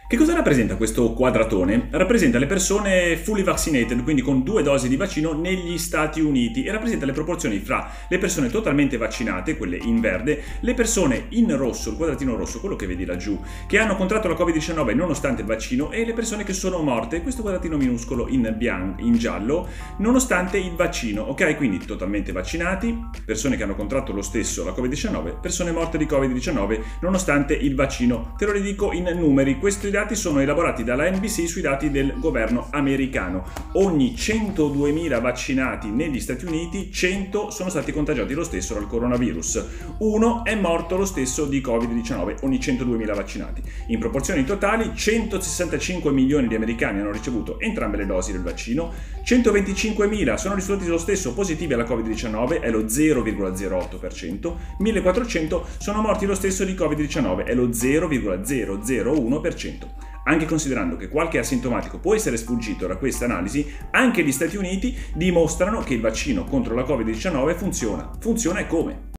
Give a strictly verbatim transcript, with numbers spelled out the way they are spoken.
Che cosa rappresenta questo quadratone? Rappresenta le persone fully vaccinated, quindi con due dosi di vaccino negli Stati Uniti, e rappresenta le proporzioni fra le persone totalmente vaccinate, quelle in verde, le persone in rosso, il quadratino rosso, quello che vedi laggiù, che hanno contratto la covid diciannove nonostante il vaccino, e le persone che sono morte, questo quadratino minuscolo in bianco, in giallo, nonostante il vaccino, ok? Quindi totalmente vaccinati, persone che hanno contratto lo stesso la covid diciannove, persone morte di covid diciannove nonostante il vaccino. Te lo ridico in numeri, questi dati sono elaborati dalla N B C sui dati del governo americano. Ogni centoduemila vaccinati negli Stati Uniti, cento sono stati contagiati lo stesso dal coronavirus. Uno è morto lo stesso di covid diciannove ogni centoduemila vaccinati. In proporzioni totali, centosessantacinque milioni di americani hanno ricevuto entrambe le dosi del vaccino, centoventicinquemila sono risultati lo stesso positivi alla covid diciannove, è lo zero virgola zero otto per cento, millequattrocento sono morti lo stesso di covid diciannove, è lo zero virgola zero zero uno per cento. Anche considerando che qualche asintomatico può essere sfuggito da questa analisi, anche gli Stati Uniti dimostrano che il vaccino contro la covid diciannove funziona. Funziona e come?